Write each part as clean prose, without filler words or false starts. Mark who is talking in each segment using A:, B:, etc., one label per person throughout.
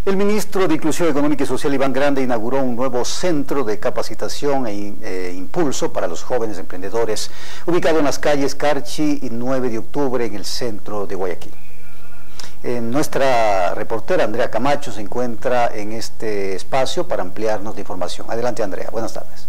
A: El ministro de Inclusión Económica y Social, Iván Granda, inauguró un nuevo centro de capacitación e impulso para los jóvenes emprendedores, ubicado en las calles Carchi y 9 de octubre en el centro de Guayaquil. Nuestra reportera Andrea Camacho se encuentra en este espacio para ampliarnos la información. Adelante, Andrea, buenas tardes.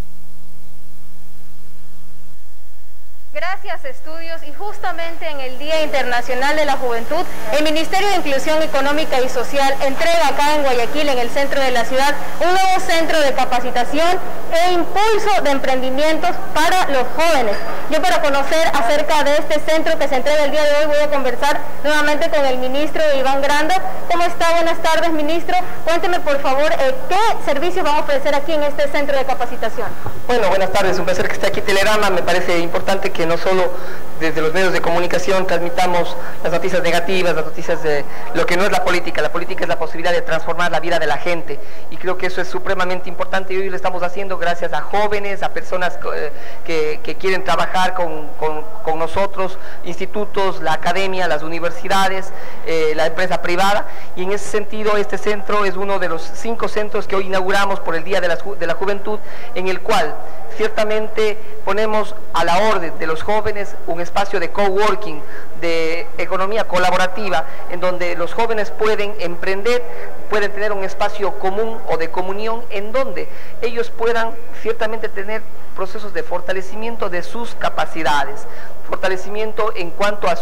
B: Gracias, Estudios. Y justamente en el Día Internacional de la Juventud, el Ministerio de Inclusión Económica y Social entrega acá en Guayaquil, en el centro de la ciudad, un nuevo centro de capacitación e impulso de emprendimientos para los jóvenes. Yo, para conocer acerca de este centro que se entrega el día de hoy, voy a conversar nuevamente con el ministro Iván Granda. ¿Cómo está? Buenas tardes, ministro. Cuénteme, por favor, ¿qué servicios van a ofrecer aquí en este centro de capacitación?
C: Bueno, buenas tardes. Un placer que esté aquí Telerama. Me parece importante que no solo desde los medios de comunicación transmitamos las noticias negativas, las noticias de lo que no es la política. La política es la posibilidad de transformar la vida de la gente, y creo que eso es supremamente importante, y hoy lo estamos haciendo gracias a jóvenes, a personas que quieren trabajar con nosotros, institutos, la academia, las universidades, la empresa privada, y en ese sentido este centro es uno de los 5 centros que hoy inauguramos por el Día de la Juventud, en el cual ciertamente ponemos a la orden de los jóvenes un espacio de coworking, de economía colaborativa, en donde los jóvenes pueden emprender, pueden tener un espacio común o de comunión, en donde ellos puedan ciertamente tener procesos de fortalecimiento de sus capacidades, fortalecimiento en cuanto a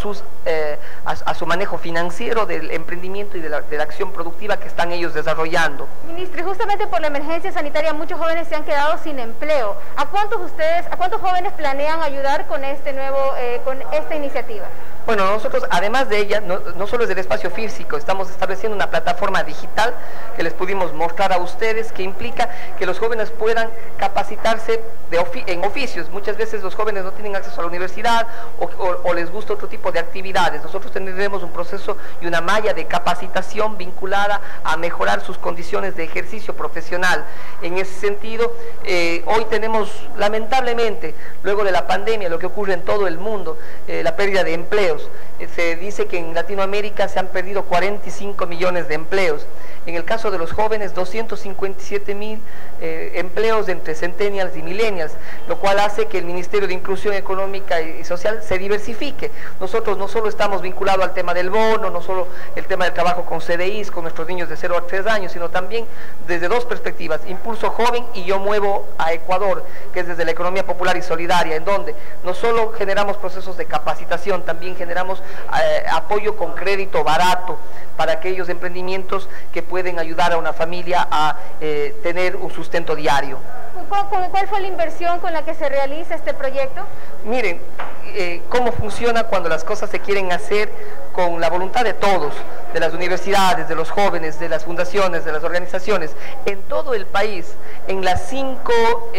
C: su manejo financiero del emprendimiento y de la acción productiva que están ellos desarrollando.
B: Ministro, y justamente por la emergencia sanitaria muchos jóvenes se han quedado sin empleo. ¿A cuántos jóvenes planean ayudar con con esta iniciativa?
C: Bueno, nosotros, además de ella, no solo es del espacio físico, estamos estableciendo una plataforma digital que les pudimos mostrar a ustedes, que implica que los jóvenes puedan capacitarse en oficios. Muchas veces los jóvenes no tienen acceso a la universidad o les gusta otro tipo de actividades. Nosotros tendremos un proceso y una malla de capacitación vinculada a mejorar sus condiciones de ejercicio profesional. En ese sentido, hoy tenemos, lamentablemente, luego de la pandemia, lo que ocurre en todo el mundo, la pérdida de empleos. Se dice que en Latinoamérica se han perdido 45 millones de empleos. En el caso de los jóvenes, 257.000 empleos entre centennials y millennials, lo cual hace que el Ministerio de Inclusión Económica y Social se diversifique. Nosotros no solo estamos vinculados al tema del bono, no solo el tema del trabajo con CDIs, con nuestros niños de 0 a 3 años, sino también desde 2 perspectivas, Impulso Joven y Yo Muevo a Ecuador, que es desde la economía popular y solidaria, en donde no solo generamos procesos de capacitación, también generamos apoyo con crédito barato para aquellos emprendimientos que pueden ayudar a una familia a tener un sustento diario.
B: ¿Cuál fue la inversión con la que se realiza este proyecto?
C: Miren, cómo funciona cuando las cosas se quieren hacer con la voluntad de todos, de las universidades, de los jóvenes, de las fundaciones, de las organizaciones, en todo el país, en las 5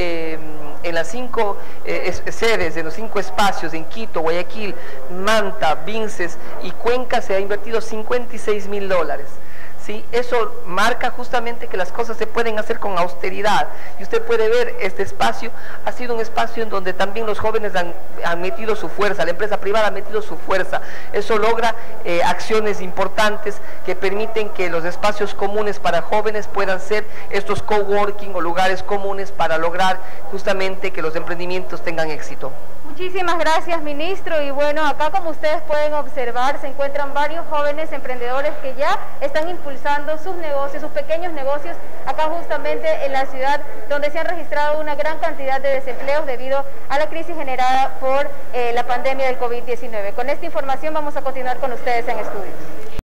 C: sedes, en los 5 espacios, en Quito, Guayaquil, Manta, Vinces y Cuenca, se ha invertido $56.000. ¿Sí? Eso marca justamente que las cosas se pueden hacer con austeridad, y usted puede ver este espacio, ha sido un espacio en donde también los jóvenes han metido su fuerza, la empresa privada ha metido su fuerza. Eso logra acciones importantes que permiten que los espacios comunes para jóvenes puedan ser estos coworking o lugares comunes para lograr justamente que los emprendimientos tengan éxito.
B: Muchísimas gracias, ministro. Y bueno, acá, como ustedes pueden observar, se encuentran varios jóvenes emprendedores que ya están impulsando sus negocios, sus pequeños negocios, acá justamente en la ciudad, donde se han registrado una gran cantidad de desempleos debido a la crisis generada por la pandemia del COVID-19. Con esta información vamos a continuar con ustedes en estudios.